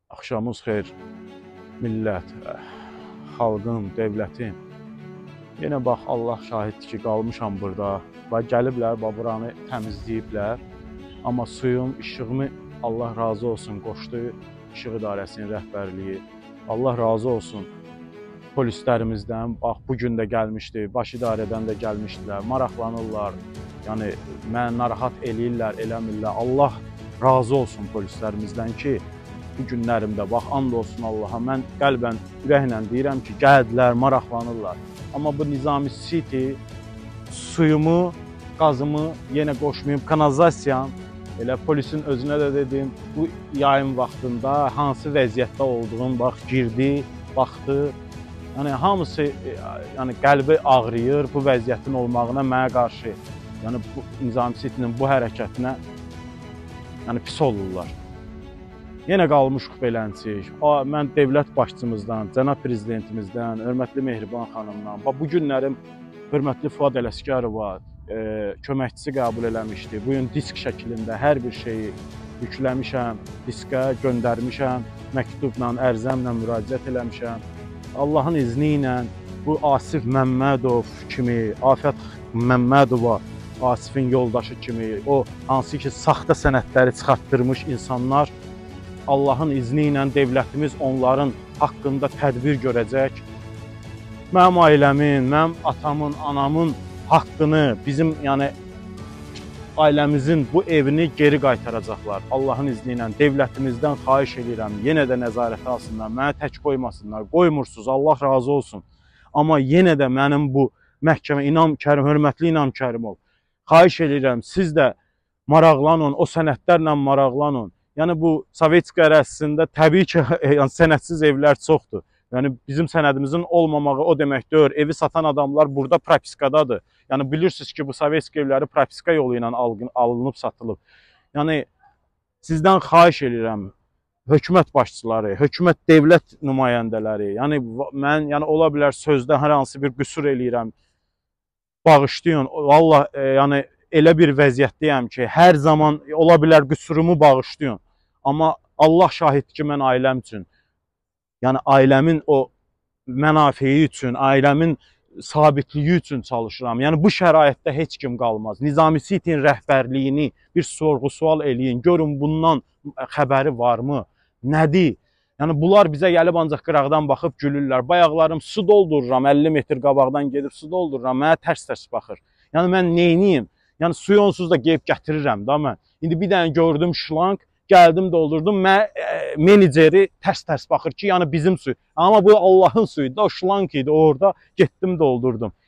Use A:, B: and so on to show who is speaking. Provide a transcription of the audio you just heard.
A: Axşamınız xeyir, millət, xalqım, dövlətim. Yenə bax, Allah şahiddir ki, qalmışam burada. Və gəliblər, buranı təmizləyiblər. Amma suyum, işığımı Allah razı olsun qoşdu İşıq İdarəsinin rəhbərliyi. Allah razı olsun polislərimizdən. Bax, bugün də gəlmişdi, baş idarədən də gəlmişdilər, maraqlanırlar. Yəni, mənə narahat eləyirlər, eləmirlər. Allah razı olsun polislərimizdən ki, bu günlərimdə, bax, and olsun Allaha, mən qəlbən, ürəklə deyirəm ki, gəldilər, maraqlanırlar. Amma bu Nizami City suyumu, qazımı yenə qoşmayıb, kanalizasiyam, elə polisin özünə də dedim, bu yayın vaxtında hansı vəziyyətdə olduğum, bax, girdi, baxdı. Yəni, hamısı qəlbi ağrıyır bu vəziyyətin olmağına mənə qarşı. Yəni, bu Nizami City'nin bu hərəkətinə pis olurlar. Yenə qalmışıq beləncik. Mən dövlət başçımızdan, cənab prezidentimizdən, hörmətli Mehriban xanımdan, bu günlərim hörmətli Fuad Ələsgərova köməkçisi qəbul eləmişdi. Bu gün disk şəklində hər bir şeyi yükləmişəm, diskə göndərmişəm, məktubla, ərzəmlə müraciət eləmişəm. Allahın izni ilə bu Asif Məmmədov kimi, Afət Məmmədova, Asifin yoldaşı kimi, o hansı ki saxta sənədləri çıxartdırmış insanlar, Allahın izni ilə dövlətimiz onların haqqında tədbir görəcək. Mənim ailəmin, mənim atamın, anamın haqqını, bizim ailəmizin bu evini geri qaytaracaqlar. Allahın izni ilə dövlətimizdən xahiş edirəm, yenə də nəzarətə alsınlar, məni tək qoymasınlar, qoymursunuz, Allah razı olsun. Amma yenə də mənim bu məhkəmə, İnam Kərim, hörmətli İnam Kərimov, xahiş edirəm, siz də maraqlanın, o sənədlərlə maraqlanın. Yəni, bu Sovetskiy ərazisində təbii ki, sənədsiz evlər çoxdur. Yəni, bizim sənədimizin olmamağı o demək deyil. Evi satan adamlar burada propiskadadır. Yəni, bilirsiniz ki, bu Sovetskiy evləri propiska yolu ilə alınıb, satılıb. Yəni, sizdən xahiş edirəm, hökumət başçıları, hökumət dövlət nümayəndələri, yəni, mən ola bilər sözdə hər hansı bir qüsur eləyirəm, bağışlayın. Vallahi, yəni, elə bir vəziyyətdəyəm ki, hər zaman ola bilər qüsurumu bağışlayın. Amma Allah şahiddir ki, mən ailəm üçün, yəni ailəmin o mənafiyi üçün, ailəmin sabitliyi üçün çalışıram. Yəni bu şəraitdə heç kim qalmaz. Nizami City'nin rəhbərliyini bir sorğu-sual eləyin. Görün bundan xəbəri varmı? Nədir? Yəni bunlar bizə gəlib ancaq qıraqdan baxıb gülürlər. Bayaqlarım su doldururam, 50 metr qabaqdan gedib su doldururam, mənə tərs-tərs baxır. Yəni mən neyniyim? Yəni suyu onsuz da qeyb gətirirəm da mən. İndi bir dənə gördüm şlanq, gəldim doldurdum, meneceri tərs-tərs baxır ki, yəni bizim suyu. Amma bu Allahın suyu da, o şlanq idi orada, getdim doldurdum.